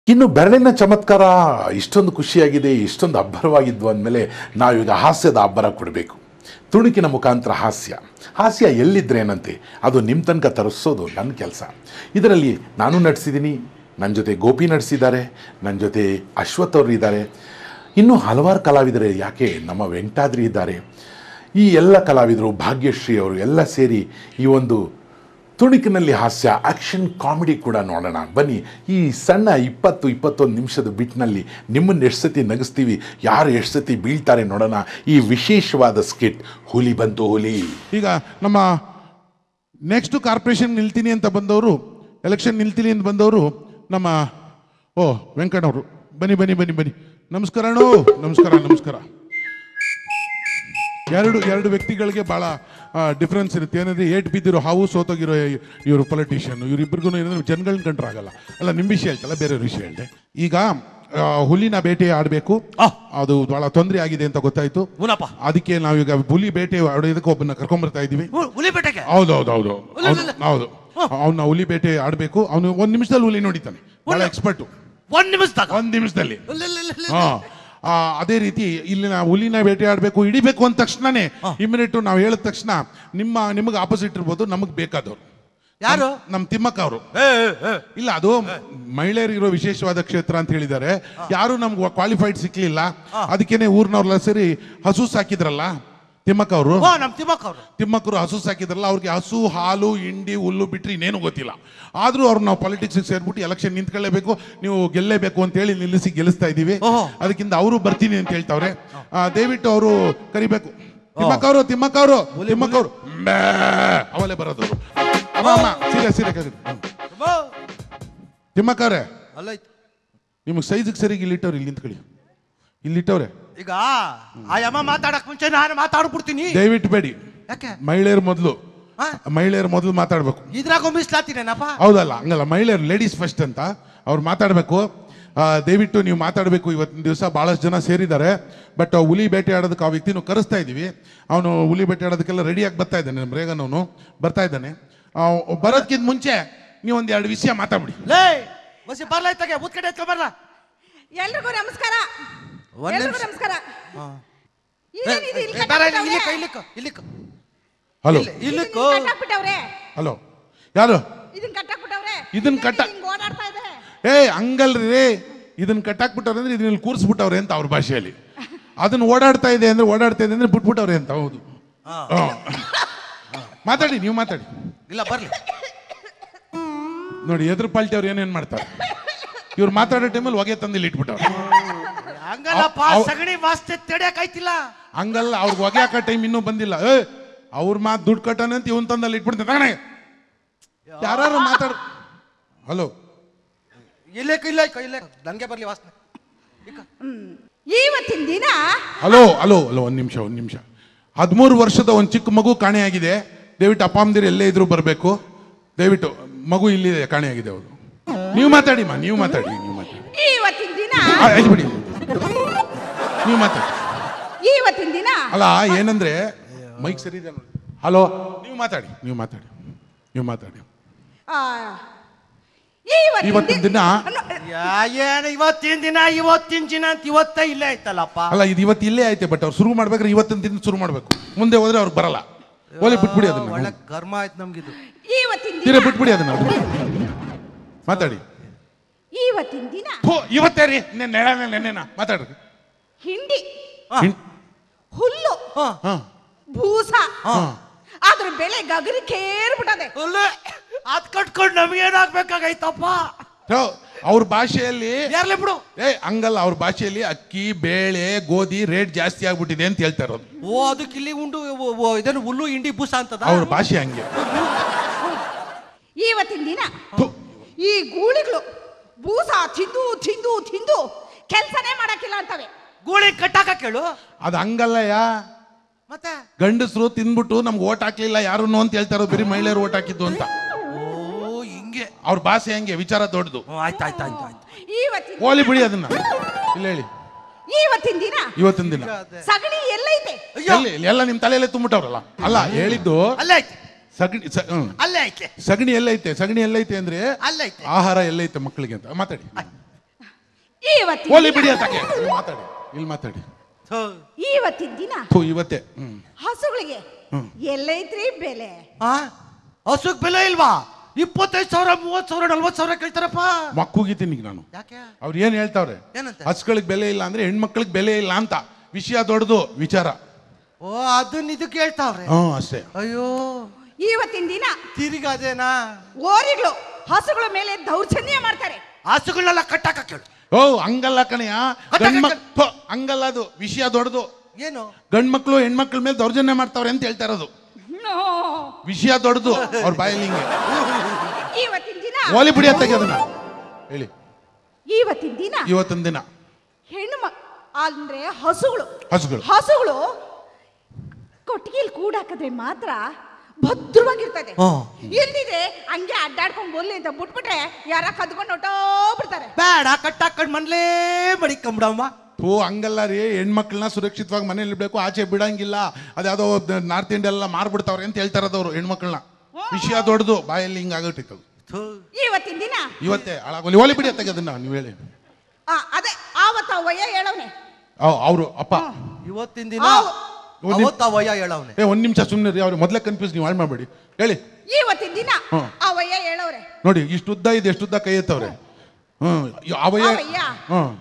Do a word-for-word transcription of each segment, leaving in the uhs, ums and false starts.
ಇನ್ನು ಬೆರಳಿನ ಚಮತ್ಕಾರ ಇಷ್ಟೊಂದು ಖುಷಿಯಾಗಿದೆ, ಇಷ್ಟೊಂದು ಅಬ್ಬರವಾಗಿದ್ವು ಅಂದಮೇಲೆ ನಾವೀಗ ಹಾಸ್ಯದ ಅಬ್ಬರ ಕೊಡಬೇಕು. ತುಣುಕಿನ ಮುಖಾಂತರ ಹಾಸ್ಯ ಹಾಸ್ಯ ಎಲ್ಲಿದ್ರೇನಂತೆ ಅದು ನಿಮ್ಮ ತನಕ ತರಿಸೋದು ನನ್ನ ಕೆಲಸ. ಇದರಲ್ಲಿ ನಾನು ನಟಿಸಿದ್ದೀನಿ, ನನ್ನ ಜೊತೆ ಗೋಪಿ ನಡೆಸಿದ್ದಾರೆ, ನನ್ನ ಜೊತೆ ಅಶ್ವಥ್ ಅವರು ಇದ್ದಾರೆ, ಇನ್ನೂ ಹಲವಾರು ಕಲಾವಿದರು, ಯಾಕೆ ನಮ್ಮ ವೆಂಕಟಾದ್ರಿ ಇದ್ದಾರೆ. ಈ ಎಲ್ಲ ಕಲಾವಿದರು, ಭಾಗ್ಯಶ್ರೀ ಅವರು ಎಲ್ಲ ಸೇರಿ ಈ ಒಂದು ತುಣುಕಿನಲ್ಲಿ ಹಾಸ್ಯ ಆ್ಯಕ್ಷನ್ ಕಾಮಿಡಿ ಕೂಡ ನೋಡೋಣ ಬನ್ನಿ. ಈ ಸಣ್ಣ ಇಪ್ಪತ್ತು ಇಪ್ಪತ್ತೊಂದು ನಿಮಿಷದ ಬಿಟ್ನಲ್ಲಿ ನಿಮ್ಮನ್ನು ಎಷ್ಟು ಸತಿ ನಗಿಸ್ತೀವಿ, ಯಾರು ಎಷ್ಟು ಸತಿ ಬೀಳ್ತಾರೆ ನೋಡೋಣ. ಈ ವಿಶೇಷವಾದ ಸ್ಕಿಟ್ ಹುಲಿ ಬಂತು ಹುಲಿ. ಈಗ ನಮ್ಮ ನೆಕ್ಸ್ಟ್ ಕಾರ್ಪೊರೇಷನ್ ನಿಲ್ತೀನಿ ಅಂತ ಬಂದವರು, ಎಲೆಕ್ಷನ್ ನಿಲ್ತೀನಿ ಅಂತ ಬಂದವರು ನಮ್ಮ ಓ ವೆಂಕಣ್ಣವರು. ಬನ್ನಿ ಬನ್ನಿ ಬನ್ನಿ ಬನ್ನಿ. ನಮಸ್ಕಾರ ಅಣ್ಣೋ. ನಮಸ್ಕಾರ ನಮಸ್ಕಾರ. ಎರಡು ಎರಡು ವ್ಯಕ್ತಿಗಳಿಗೆ ಭಾಳ ಡಿಫ್ರೆನ್ಸ್ ಇರುತ್ತೆ. ಏನಂದರೆ ಏಟ್ ಬಿದ್ದಿರೋ ಹಾವು ಸೋತೋಗಿರೋ ಇವರು ಪೊಲಿಟಿಷಿಯನ್, ಇವರಿಬ್ಬರಿಗೂ ಏನಂದ್ರೆ ಜನಗಳನ್ನ ಕಂಡ್ರೆ ಆಗಲ್ಲ. ಅಲ್ಲ ನಿಮ್ಮ ವಿಷಯ ಹೇಳ್ತಲ್ಲ, ಬೇರೆಯವ್ರ ವಿಷಯ ಹೇಳಿದೆ. ಈಗ ಹುಲಿನ ಬೇಟೆ ಆಡಬೇಕು, ಅದು ಭಾಳ ತೊಂದರೆ ಆಗಿದೆ ಅಂತ ಗೊತ್ತಾಯ್ತು. ಅದಕ್ಕೆ ನಾವೀಗ ಹುಲಿ ಬೇಟೆ ಆಡೋದಕ್ಕೆ ಒಬ್ಬನ ಕರ್ಕೊಂಡ್ಬರ್ತಾ ಇದ್ದೀವಿ. ಹೌದು ಹೌದು ಹೌದು ಹೌದು ಅವ್ನ ಹುಲಿ ಬೇಟೆ ಆಡಬೇಕು. ಅವನು ಒಂದು ನಿಮಿಷದಲ್ಲಿ ಹುಲಿ ನೋಡಿತಾನೆ, ಭಾಳ ಎಕ್ಸ್ಪರ್ಟು. ಒಂದ್ ನಿಮಿಷದಾಗ ಒಂದು ನಿಮಿಷದಲ್ಲಿ ಹಾ ಅದೇ ರೀತಿ ಇಲ್ಲಿನ ಹುಲಿನ ಬೇಟೆ ಆಡಬೇಕು, ಹಿಡಿಬೇಕು ಅಂದ ತಕ್ಷಣನೇ ಇಮಿಡಿಯೇಟ್ ನಾವು ಹೇಳಿದ ತಕ್ಷಣ ನಿಮ್ಮ ನಿಮಗೆ ಆಪೋಸಿಟ್ ಇರ್ಬೋದು, ನಮಗೆ ಬೇಕಾದವ್ರು ಯಾರು? ನಮ್ಮ ತಿಮ್ಮಕ್ಕ ಅವರು. ಇಲ್ಲ, ಅದು ಮಹಿಳೆಯರಿರೋ ವಿಶೇಷವಾದ ಕ್ಷೇತ್ರ ಅಂತ ಹೇಳಿದ್ದಾರೆ. ಯಾರು ನಮ್ಗೆ ಕ್ವಾಲಿಫೈಡ್ ಸಿಕ್ಲಿಲ್ಲ, ಅದಕ್ಕೇನೆ ಊರ್ನವ್ರೆಲ್ಲ ಸೇರಿ ಹಸು ಸಾಕಿದ್ರಲ್ಲ ತಿಮ್ಮಕ್ಕ ಅವರು. ತಿಮ್ಮಕ್ಕರು ಹಸು ಸಾಕಿದ್ರಲ್ಲ, ಅವ್ರಿಗೆ ಹಸು ಹಾಲು ಹಿಂಡಿ ಹುಲ್ಲು ಬಿಟ್ರಿ ಇನ್ನೇನು ಗೊತ್ತಿಲ್ಲ. ಆದ್ರೂ ಅವ್ರು ನಾವು ಪಾಲಿಟಿಕ್ಸ್ ಸೇರ್ಬಿಟ್ಟು ಎಲೆಕ್ಷನ್ ನಿಂತ್ಕೊಳ್ಳೇಬೇಕು, ನೀವು ಗೆಲ್ಲೇಬೇಕು ಅಂತ ಹೇಳಿ ನಿಲ್ಲಿಸಿ ಗೆಲ್ಲಿಸ್ತಾ ಇದ್ದೀವಿ. ಅದಕ್ಕಿಂತ ಅವರು ಬರ್ತೀನಿ ಅಂತ ಹೇಳ್ತಾವ್ರೆ. ದಯವಿಟ್ಟು ಅವರು ಕರಿಬೇಕು. ತಿಮ್ಮಕ್ಕವರು ತಿಮ್ಮಕ್ಕವರು ತಿಮ್ಮಕ್ಕವರು ಅವಲೇ ಬರೋದವರು. ಸೀರೆ ಸೀರೆ ಕರಿ. ತಿಮ್ಮಕ್ಕವ್ರೆ, ನಿಮಗೆ ಸೈಜಿಗೆ ಸರಿಗೆ ಇಲ್ಲಿಟ್ಟವ್ರೆ, ಇಲ್ಲಿ ನಿಂತ್ಕೊಳ್ಳಿ, ಇಲ್ಲಿಟ್ಟವ್ರೆ. ಈಗ ಆ ಯಮ್ಮ ಮಾತಾಡಕ್ ಮುಂಚೆ ನಾನು ಮಾತಾಡ್ಬಿಡ್ತೀನಿ. ದಯವಿಟ್ಟು ಬೇಡಿ, ಮಹಿಳೆಯರು ಮೊದಲು ಮಹಿಳೆಯರು ಮೊದಲು ಮಾತಾಡ್ಬೇಕು. ಇದ್ರಾಗ ಮೀಸಲಾತಿನೇನಪ್ಪ? ಹೌದಲ್ಲ, ಹಂಗಲ್ಲ, ಮಹಿಳೆಯರು ಲೇಡೀಸ್ ಫಸ್ಟ್ ಅಂತ ಅವ್ರು ಮಾತಾಡಬೇಕು. ದಯವಿಟ್ಟು ನೀವು ಮಾತಾಡಬೇಕು. ಇವತ್ತಿನ ದಿವಸ ಭಾಳಷ್ಟು ಜನ ಸೇರಿದ್ದಾರೆ. ಬಟ್ ಹುಲಿ ಬೇಟೆ ಆಡೋದಕ್ಕೆ ಆ ವ್ಯಕ್ತಿನೂ ಕರೆಸ್ತಾ ಇದ್ದೀವಿ. ಅವನು ಹುಲಿ ಬೇಟೆ ಆಡೋದಕ್ಕೆಲ್ಲ ರೆಡಿಯಾಗಿ ಬರ್ತಾ ಇದ್ದಾನೆ. ನಮ್ಮ ರೇಗನ್ ಅವನು ಬರ್ತಾ ಇದ್ದಾನೆ. ಬರೋದಕ್ಕಿಂತ ಮುಂಚೆ ನೀವು ಒಂದ್ ಎರಡು ವಿಷಯ ಮಾತಾಡ್ಬಿಡಿ. ಲೇ ಬಸಿ ಬರ್ಲಾಯ್ತಾಗೆ ಬೂತ್ ಕಡೆ ಎತ್ಕೊ ಬರ್ಲ. ಎಲ್ರಿಗೂ ನಮಸ್ಕಾರ. ನಮಸ್ಕಾರ. ಹಲೋ ಹಲೋ, ಯಾರು ಇದನ್ನ ಕಟ್ಟ ಏ ಹಂಗಲ್ರಿ, ಇದನ್ನ ಕಟ್ಟಾಕ್ಬಿಟ್ಟವ್ರೆ ಅಂದ್ರೆ ಇದನ್ನ ಕೂರಿಸ್ಬಿಟ್ಟವ್ರೆ ಅಂತ ಅವ್ರ ಭಾಷೆಯಲ್ಲಿ. ಅದನ್ನ ಓಡಾಡ್ತಾ ಇದೆ ಅಂದ್ರೆ ಓಡಾಡ್ತಾ ಇದೆ ಅಂದ್ರೆ ಬಿಟ್ಬಿಟ್ಟವ್ರೆ ಅಂತ. ಹೌದು, ಮಾತಾಡಿ, ನೀವು ಮಾತಾಡಿ. ಇಲ್ಲ ಬರ್ಲಿ ನೋಡಿ, ಎದುರು ಪಾಲ್ಟಿ ಅವ್ರು ಏನೇನ್ ಮಾಡ್ತಾರೆ. ಇವ್ರು ಮಾತಾಡೋ ಟೈಮಲ್ಲಿ ಹೊಗೆ ತಂದಿಲ್ಲಿ ಇಟ್ಬಿಟ್ಟವ್ರು. ಹಂಗಲ್ಲಪ್ಪ, ಸಗಣಿ ವಾಸ್ತೆ ತಡೆಯಕ್ಕಾಯ್ತಿಲ್ಲ. ಹಂಗಲ್ಲ, ಅವ್ರಿಗೆ ಹೊಗೆ ಹಾಕೋ ಟೈಮ್ ಇನ್ನೂ ಬಂದಿಲ್ಲ. ಏ ಅವ್ರ ಮಾತು ದುಡ್ಡು ಕಟ್ಟೋಣ ಅಂತ ಇವನ್ ತಂದಲ್ಲಿ ಇಟ್ಬಿಡ್ತಾನೆ. ಯಾರು ಮಾತಾಡ. ಹಲೋ, ಇಲ್ಲೇ ಇಲ್ಲ ಇಲ್ಲ ನನ್ಗೆ ಬರ್ಲಿ ವಾಸನೆ. ಇವತ್ತಿನ ದಿನ ಹಲೋ ಹಲೋ ಹಲೋ ಒಂದ್ ನಿಮಿಷ ಒಂದ್ ನಿಮಿಷ ಹದಿಮೂರು ವರ್ಷದ ಒಂದ್ ಚಿಕ್ಕ ಮಗು ಕಾಣೆಯಾಗಿದೆ. ದಯವಿಟ್ಟು ಅಪ್ಪ ಅಮ್ಮದಿರು ಎಲ್ಲೇ ಇದ್ರು ಬರಬೇಕು. ದಯವಿಟ್ಟು ಮಗು ಇಲ್ಲಿದೆ, ಕಾಣೆಯಾಗಿದೆ. ಅವರು ನೀವು ಮಾತಾಡಿ ಮಾ ನೀವು ಮಾತಾಡಿ ನೀವು ಮಾತಾಡಿ ಇವತ್ತಿನ ದಿನ ಬಿಡಿ, ನೀವು ಮಾತಾಡಿ. ಇವತ್ತಿನ ದಿನ ಅಲ್ಲ, ಏನಂದ್ರೆ ಮೈಕ್ ಸರಿ ಇದೆ ನೋಡಿ. ಹಲೋ, ನೀವು ಮಾತಾಡಿ ನೀವು ಮಾತಾಡಿ ನೀವು ಮಾತಾಡಿ ಇವತ್ತಿನ ದಿನ ಏನು ಇವತ್ತಿನ ದಿನ ಇವತ್ತಿನ ದಿನ ಅಂತ ಇವತ್ತ ಇಲ್ಲೇ ಆಯ್ತಲ್ಲಪ್ಪ. ಅಲ್ಲ, ಇದು ಇವತ್ತು ಇಲ್ಲೇ ಐತೆ. ಬಟ್ ಅವ್ರು ಶುರು ಮಾಡ್ಬೇಕಾದ್ರೆ ಇವತ್ತಿನ ದಿನ ಶುರು ಮಾಡ್ಬೇಕು. ಮುಂದೆ ಹೋದ್ರೆ ಅವ್ರಿಗೆ ಬರಲ್ಲ. ಒಳ್ಳೆ ಬಿಟ್ಬಿಡಿ ಅದನ್ನ. ಒಳ್ಳೆ ಕರ್ಮ ಆಯ್ತು ನಮ್ಗಿದು. ಇವತ್ತಿನ ದಿನ ಬಿಟ್ಬಿಡಿ ಅದನ್ನ. ಮಾತಾಡಿ. ಇವತ್ತಿನ ದಿನ ಇವತ್ತೇ ರೀ, ನೆನೆನಾ ಮಾತಾಡ್ರಿ. ಹಿಂಡಿ, ಹುಲ್ಲು, ಭೂಸ, ಅದ್ರ ಬೆಲೆ ಗಗನಕ್ಕೇರ್ಬಿಟ್ಟದೆ. ಅದ್ ಕಟ್ಕೊಂಡು ನಮ್ಗೇನಾಗ್ಬೇಕಾಗೈತಪ್ಪ. ಅವ್ರ ಭಾಷೆಯಲ್ಲಿ ಯಾರ್ಲೆ ಬಿಡು. ಏ ಹಂಗಲ್ಲ, ಅವ್ರ ಭಾಷೆಯಲ್ಲಿ ಅಕ್ಕಿ ಬೇಳೆ ಗೋಧಿ ರೇಟ್ ಜಾಸ್ತಿ ಆಗ್ಬಿಟ್ಟಿದೆ ಅಂತ ಹೇಳ್ತಾ ಇರೋದು. ಓ ಅದಕ್ಕೆ ಇಲ್ಲಿ ಉಂಡು ಇದನ್ನು ಹುಲ್ಲು ಹಿಂಡಿ ಬೂಸ ಅಂತದ ಅವ್ರ ಭಾಷೆ ಹಂಗೆ. ಇವತ್ತಿನ ದಿನ ಈ ಗೂಳಿಗಳು ಬೂಸ ತಿಂದು ತಿಂದು ತಿಂದು ಕೆಲ್ಸನೇ ಮಾಡಕ್ಕಿಲ್ಲ ಅಂತವೆ. ಗೂಳಿ ಕಟ್ಟಾಕ ಕೇಳು. ಅದು ಹಂಗಲ್ಲಯ್ಯ. ಮತ್ತೆ ಗಂಡಸರು ತಿಂದ್ಬಿಟ್ಟು ನಮ್ಗೆ ಓಟ್ ಹಾಕ್ಲಿಲ್ಲ ಯಾರು ಅಂತ ಹೇಳ್ತಾ ಇರೋದು, ಬರೀ ಮಹಿಳೆಯರು ಓಟ್ ಹಾಕಿದ್ದು ಅಂತ. ಓ ಹಿಂಗೆ ಅವ್ರ ಭಾಷೆ ಹಂಗೆ, ವಿಚಾರ ದೊಡ್ಡದು. ಆಯ್ತಾಯ್ತು ಆಯ್ತು ಆಯ್ತು. ಹೋಲಿ ಬಿಡಿ ಅದನ್ನ. ಇಲ್ಲ ಹೇಳಿ. ಇವತ್ತಿನ ದಿನ ಇವತ್ತಿನ ದಿನ ಸಗಣಿ ಎಲ್ಲೈತೆ? ಎಲ್ಲ ನಿಮ್ ತಲೆಯಲ್ಲೇ ತುಂಬಿಟ್ಟವ್ರಲ್ಲ. ಅಲ್ಲ ಹೇಳಿದ್ದು ಅಲ್ಲೇ ಐತೆ ಸಗಣಿ. ಅಲ್ಲೇ ಐತೆ ಸಗಣಿ ಎಲ್ಲೈತೆ? ಸಗಣಿ ಎಲ್ಲೈತೆ ಅಂದ್ರೆ ಅಲ್ಲೈತೆ. ಆಹಾರ ಎಲ್ಲೈತೆ ಮಕ್ಕಳಿಗೆ ಅಂತ ಮಾತಾಡಿ. ಇವತ್ತಿನ ಹೋಲಿ ದಿನ- ಬಿಡಿ ಅತ್ತಕ್ಕೆ ಇಲ್ಲಿ ಮಾತಾಡಿ ಇಲ್ಲಿ ಮಾತಾಡಿ ಇವತ್ತಿನ ದಿನ ಥು, ಇವತ್ತೇ ಹ್ಮ್ ಹಸುಗಳಿಗೆ ಹ್ಮ್. ಎಲ್ಲೈತ್ರಿ ಬೆಲೆ? ಆ ಹಸುಗ್ ಬೆಲೆ ಇಲ್ವಾ? ಇಪ್ಪತ್ತೈದು ಸಾವಿರ ಮೂವತ್ ಸಾವಿರ ನಲ್ವತ್ ಸಾವಿರ ಕೇಳ್ತಾರಪ್ಪ. ಮಕ್ಕೂಗಿತೀನಿ ಈಗ ನಾನು. ಯಾಕೆ? ಅವ್ರು ಏನ್ ಹೇಳ್ತಾವ್ರೆ, ಏನಂತೆ? ಹಸ್ಗಳಿಗೆ ಬೆಲೆ ಇಲ್ಲ ಅಂದ್ರೆ ಹೆಣ್ಮಕ್ಳಿಗೆ ಬೆಲೆ ಇಲ್ಲ ಅಂತ. ವಿಷಯ ದೊಡ್ಡದು ವಿಚಾರ. ಓ ಅದನ್ನ ಇದಕ್ಕೆ ಹೇಳ್ತಾವ್ರೆ. ಹ್ಮ್ ಅಷ್ಟೇ. ಅಯ್ಯೋ ಇವತ್ತಿನ ದಿನ ತಿರುಗಾದೇನಾ? ಓರಿಗಳು ಹಸುಗಳ ಮೇಲೆ ದೌರ್ಜನ್ಯ ಮಾಡ್ತಾರೆ. ಹಸುಗಳನ್ನೆಲ್ಲ ಕಟ್ಟಾಕ ಕೇಳು. ಓ ಹಂಗಲ್ಲ ಕಣಯ್ಯ, ಗಂಡ್ಮಕ್ ಥು, ಹಂಗಲ್ಲ, ಅದು ವಿಷಯ ದೊಡ್ಡದು. ಏನು? ಗಂಡ್ಮಕ್ಳು ಹೆಣ್ಮಕ್ಳ ಮೇಲೆ ದೌರ್ಜನ್ಯ ಮಾಡ್ತಾವ್ರೆ ಅಂತ ಹೇಳ್ತಾ ಇರೋದು. ನೋ. ವಿಷಯ ದೊಡ್ಡದು ಅವ್ರ ಬಾಯಲ್ಲಿ ಹಿಂಗೆ. ಇವತ್ತಿನ ದಿನ ಹೋಲಿ ಬಿಡಿ ಅತ್ತಾಗೆ ಅದನ್ನ ಹೇಳಿ. ಇವತ್ತಿನ ದಿನ ಇವತ್ತಿನ ದಿನ ಹೆಣ್ಣು ಮ- ಅಂದ್ರೆ ಹಸುಗಳು ಹಸುಗಳು ಹಸುಗಳು ಕೊಟ್ಟಿಗೆಯಲ್ಲಿ ಕೂಡಾಕಿದ್ರೆ ಮಾತ್ರ ಭದ್ರವಾಗಿರ್ತದೆ. ಹ್ಮ್. ಇಲ್ದಿದೆ ಹಂಗೆ ಅಡ್ಡಾಡ್ಕೊಂಡ್ ಬೋಲಿ ಅಂತ ಬಿಟ್ಬಿಟ್ರೆ ಯಾರ ಕದ್ಕೊಂಡು ಹೊಟ್ಟೋಗ್ಬಿಡ್ತಾರೆ. ಬೇಡ ಕಟ್ಟಾಕೊಂಡ್ ಮನ್ಲೇ ಮಡಿಕೊಂಬಿಡಮ್ಮ. ಓ ಹಂಗಲ್ಲ ರೀ, ಹೆಣ್ಮಕ್ಳನ್ನ ಸುರಕ್ಷಿತವಾಗಿ ಮನೇಲಿ ಇಡ್ಬೇಕು, ಆಚೆ ಬಿಡಂಗಿಲ್ಲ. ಅದ್ಯಾವುದೋ ನಾರ್ತ್ ಇಂಡಿಯಾ ಎಲ್ಲ ಮಾರ್ಬಿಡ್ತಾವ್ರೆ ಅಂತ ಹೇಳ್ತಾ ಇರೋದವ್ರು ಹೆಣ್ಮಕ್ಳನ್ನ. ವಿಷಯ ದೊಡ್ಡದು, ಬಾಯಲ್ಲಿ ಹಿಂಗಾಗಟ್ಟಿತ್ತು. ಇವತ್ತಿನ ದಿನ ಇವತ್ತೇ ಹಾಳಾಗೋಲಿ. ಹೋಲಿ ಬಿಡಿ ಅತ್ತಾಗೆ ಅದನ್ನ ನೀವು ಹೇಳಿ. ಆ, ಅದೇ ಆವತ್ತ ವಯ್ಯ ಹೇಳವ್ನೆ. ಅವರು ಅಪ್ಪ ಇವತ್ತಿನ ದಿನ ಆವ್- ಅವತ್ತ ವಯ್ಯ ಹೇಳವ್ನೆ. ಏ ಒಂದ್ ನಿಮಿಷ ಸುಮ್ಮನೆ ರೀ, ಅವ್ರು ಮೊದಲೇ ಕನ್ಫ್ಯೂಸ್ ನೀವು ಹಾಳು ಮಾಡಬೇಡಿ. ಹೇಳಿ. ಇವತ್ತಿನ ದಿನ ಹ್ಮ್. ಆ ವಯ್ಯ ಹೇಳವ್ರೆ. ನೋಡಿ ಇಷ್ಟು ಉದ್ದ ಇದೆ, ಎಷ್ಟು ಉದ್ದ ಕೈ ಎತ್ತವ್ರೆ. ಹ್ಮ್ ಅವಯ್ಯ ಅವಯ್ಯ. ಹ್ಮ್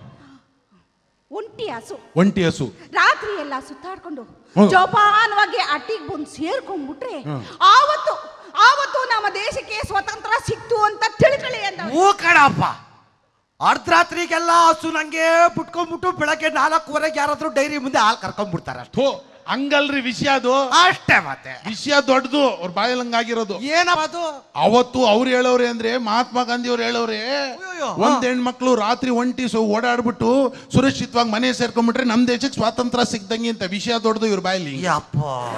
ಒಂಟಿ ಹಸು ಒಂಟಿ ಹಸು ರಾತ್ರಿ ಎಲ್ಲ ಸುತ್ತಾಡ್ಕೊಂಡು ಹ್ಮ್. ಜೋಪಾನವಾಗಿ ಅಟ್ಟಿಗೆ ಬಂದು ಸೇರ್ಕೊಂಡ್ಬಿಟ್ರೆ ಹ್ಮ್. ಆವತ್ತು ಆವತ್ತು ನಮ್ಮ ದೇಶಕ್ಕೆ ಸ್ವತಂತ್ರ ಸಿಕ್ತು ಅಂತ ತಿಳ್ಕೊಳ್ಳಿ ಅಂತ. ಓ ಕಣಪ್ಪ, ಅರ್ಧರಾತ್ರಿಗೆಲ್ಲ ಹಸು ನಂಗೆ ಬಿಟ್ಕೊಂಡ್ಬಿಟ್ಟು ಬೆಳಗ್ಗೆ ನಾಲ್ಕೂವರೆಗೆ ಯಾರಾದ್ರೂ ಡೈರಿ ಮುಂದೆ ಹಾಲು ಕರ್ಕೊಂಡ್ಬಿಡ್ತಾರ ಅಷ್ಟೇ. ಥೋ ಹಂಗಲ್ರಿ ವಿಷಯ ಅದು. ಅಷ್ಟೇ ಮತ್ತೆ ವಿಷಯ ದೊಡ್ಡದು, ಅವ್ರ ಬಾಯಲ್ಲಿ ಹಂಗಾಗಿರೋದು. ಏನಪ್ಪ ಅದು? ಅವತ್ತು ಅವ್ರು ಹೇಳೋರೆ ಅಂದ್ರೆ ಮಹಾತ್ಮ ಗಾಂಧಿ ಅವ್ರು ಹೇಳೋರೆ, ಅಯ್ಯೋ, ಒಂದ್ ಹೆಣ್ಮಕ್ಳು ರಾತ್ರಿ ಒಂಟಿ ಸೊ ಓಡಾಡ್ಬಿಟ್ಟು ಸುರಕ್ಷಿತವಾಗಿ ಮನೆ ಸೇರ್ಕೊಂಡ್ಬಿಟ್ರೆ ನಮ್ ದೇಶಕ್ಕೆ ಸ್ವಾತಂತ್ರ್ಯ ಸಿಕ್ದಂಗೆ ಅಂತ. ವಿಷಯ ದೊಡ್ಡದು ಇವ್ರ ಬಾಯಲ್ಲಿ. ಯಪ್ಪ.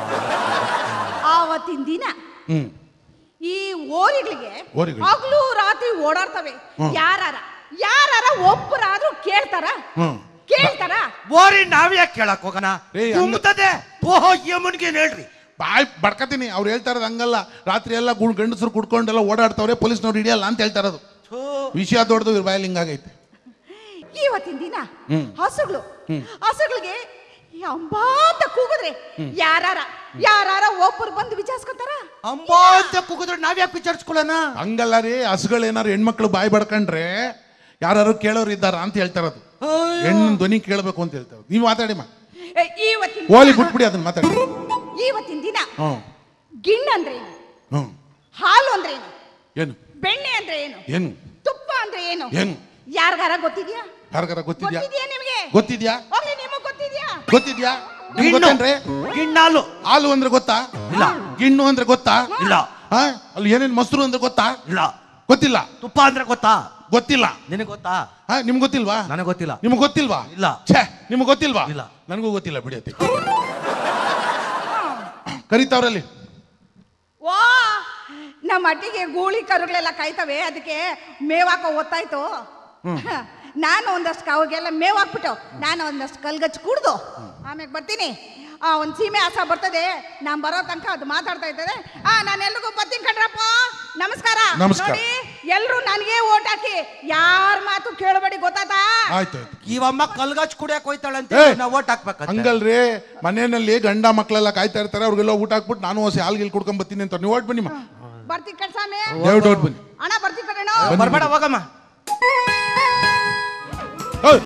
ಆವತ್ತಿನ ದಿನ ಹ್ಮ್ ಈ ಓರಿಗಳಿಗೆ ಓರಿಗಳು. ಹಗಲು ರಾತ್ರಿ ಓಡಾಡ್ತವೆ. ಹ್ಮ್. ಯಾರಾರ ಯಾರಾರ ಒಬ್ಬರಾದ್ರೂ ಕೇಳ್ತಾರ ಹ್ಮ್ ಕೇಳ್ತಾರ ಬೋರಿ ನಾವ್ಯಾ ಕೇಳಕ್ ಹೋಗೋಣ? ಏ, ಹಂಗ- ತುಂಬುತ್ತದೆ. ಓಹೋ ಯಮನ್ಗೆ ಹೇಳ್ರಿ. ಬಾಯ್ ಬಡ್ಕತೀನಿ. ಅವ್ರು ಹೇಳ್ತಾ ಇರೋದು ಹಂಗಲ್ಲ. ರಾತ್ರಿ ಎಲ್ಲ ಗುಡ್ ಗಂಡಸರು ಕುಡ್ಕೊಂಡೆಲ್ಲ ಓಡಾಡ್ತಾವ್ರೆ, ಪೊಲೀಸ್ನವ್ರು ಹಿಡಿಯಲ್ಲ ಅಂತ ಹೇಳ್ತಾ ಇರೋದು. ವಿಷಯ ದೊಡ್ಡದು ಇವ್ರ ಬಾಯಲ್ಲಿ ಹಿಂಗಾಗೈತೆ. ಇವತ್ತಿನ ದಿನ ಹ್ಮ್. ಹಸುಗಳು ಹಸುಗಳಿಗೆ ಅಂಬಾ ಅಂತ ಕೂಗಿದ್ರೆ ಯಾರಾರ ಯಾರಾರ ಒಬ್ಬರು ಬಂದು ವಿಚಾರಿಸ್ಕೊಂತಾರ. ಅಂಬಾ ಅಂತ ಕೂಗಿದ್ರೆ ನಾವ್ಯಾಕೆ ವಿಚಾರಿಸ್ಕೊಳ್ಳೋಣ? ಹಂಗಲ್ಲ ರೀ, ಹಸುಗಳು ಏನಾರು ಹೆಣ್ಮಕ್ಳು ಬಾಯಿ ಬಡ್ಕೊಂಡ್ರೆ ಯಾರು ಕೇಳೋರು ಇದ್ದಾರ ಅಂತ ಹೇಳ್ತಾ ಇರೋದು. ಹೆಣ್ಣಿನ ಧ್ವನಿ ಕೇಳಬೇಕು ಅಂತ ಹೇಳ್ತಾರೆ. ನೀವು ಮಾತಾಡಿ ಮಾ ಏ, ಇವತ್ತಿನ ಹೋಲಿ ದಿನ- ಬಿಟ್ಬಿಡಿ ಅದನ್ನ ಮಾತಾಡಿ. ಇವತ್ತಿನ ದಿನ ಹ್ಮ್ ಗಿಣ್ಣು ಅಂದ್ರೆ ಏನು? ಹ್ಮ್ ಹಾಲು ಅಂದ್ರೆ ಏನು? ಏನು ಬೆಣ್ಣೆ ಅಂದ್ರೆ ಏನು? ಏನು ತುಪ್ಪ ಅಂದ್ರೆ ಏನು? ಏನು ಯಾರಿಗಾರ ಗೊತ್ತಿದ್ಯಾ? ಯಾರಿಗಾರ ಗೊತ್ತಿದ್ಯಾ? ಗೊತ್ತಿದ್ಯಾ ನಿಮಗೆ? ಗೊತ್ತಿದ್ಯಾ? ಹೋಗ್ಲಿ, ನಿಮಗ್ ಗೊತ್ತಿದ್ಯಾ? ಗೊತ್ತಿದ್ಯಾ? ನಿಮ್ಗ್ ಗಿಣ್ಣು. ಗೊತ್ತೇನ್ರಿ? ಗಿಣ್ಣಾಲು ಹಾಲು ಅಂದ್ರೆ ಗೊತ್ತಾ? ಇಲ್ಲ. ಗಿಣ್ಣು ಅಂದ್ರೆ ಗೊತ್ತಾ? ಇಲ್ಲ. ಹಾ ಅಲ್ಲಿ ಏನೇನ್ ಮೊಸರು ಅಂದ್ರೆ ಗೊತ್ತಾ? ಇಲ್ಲ. ಗೊತ್ತಿಲ್ಲ. ತುಪ್ಪ ಅಂದ್ರೆ ಗೊತ್ತಾ? ಗೊತ್ತಿಲ್ಲ. ನಿನಗೆ ಗೊತ್ತಾ? ಹಾ ನಿಮ್ಗೆ ಗೊತ್ತಿಲ್ವಾ? ನನಗೆ ಗೊತ್ತಿಲ್ಲ. ನಿಮ್ಗೆ ಗೊತ್ತಿಲ್ವಾ? ಇಲ್ಲ. ಛೇ ನಿಮ್ಗೆ ಗೊತ್ತಿಲ್ವಾ? ಇಲ್ಲ. ನನಗೂ ಗೊತ್ತಿಲ್ಲ ಬಿಡಿಯತ್ತೆ. ಕರಿತಾವ್ರಲ್ಲಿ. ವಾ, ನಮ್ಮ ಅಟ್ಟಿಗೆ ಗೂಳಿ ಕರುಗಳೆಲ್ಲ ಕಾಯ್ತವೆ, ಅದಕ್ಕೆ ಮೇವಾಕ ಓದ್ತಾಯ್ತು. ನಾನು ಒಂದಷ್ಟು ಅವಾಗೆಲ್ಲ ಮೇವ್ ಹಾಕ್ಬಿಟ್ಟು ನಾನು ಒಂದಷ್ಟು ಕಲ್ಗಚ್ಚಿ ಕುಡ್ದು ಆಮೇಲೆ ಬರ್ತೀನಿ. ಆ ಒಂದು ಸೀಮೆ ಹಸ ಬರ್ತದೆ, ನಾನು ಬರೋ ತನಕ ಅದು ಮಾತಾಡ್ತಾ ಇರ್ತದೆ. ಆ ನಾನು ಎಲ್ರಿಗೂ ಬರ್ತೀನಿ ಕಣ್ರಪ್ಪ, ನಮಸ್ಕಾರ. ನಮಸ್ಕಾರ. ನೋಡಿ ಎಲ್ರು ನನಗೆ ಓಟ್ ಹಾಕಿ, ಯಾರ ಮಾತು ಕೇಳಬೇಡಿ, ಗೊತ್ತಾತಾ? ಆಯ್ತು ಆಯ್ತು. ಇವಮ್ಮ ಕಲ್ಗಚ್ ಕುಡಿಯಕ್ ಹೋಯ್ತಾಳಂತೆ, ಏ, ನಾವು ಓಟ್ ಹಾಕ್ಬೇಕಂತ. ಹಂಗಲ್ರಿ, ಮನೆಯಲ್ಲಿ ಗಂಡ ಮಕ್ಕಳೆಲ್ಲ ಕಾಯ್ತಾ ಇರ್ತಾರೆ, ಅವ್ರಿಗೆಲ್ಲ ಊಟ ಹಾಕ್ಬಿಟ್ಟು ನಾನು ಹೊಸ ಹಾಲ್ಗಿಲ್ ಕುಡ್ಕೊಂಡ್ ಬರ್ತೀನಿ ಅಂತ. ನೀವು ಓಟ್ ಬನ್ನಿ ಮಾ. ಬರ್ತೀನಿ ಕಣ್ಸಾಮಿ. ದಯವಿಟ್ಟು ಓಟ್ ಬನ್ನಿ. ಅಣ್ಣ ಬರ್ತೀನಿ ಕಣ. ಬರ್ಬೇಡ ಹೋಗಮ್ಮ.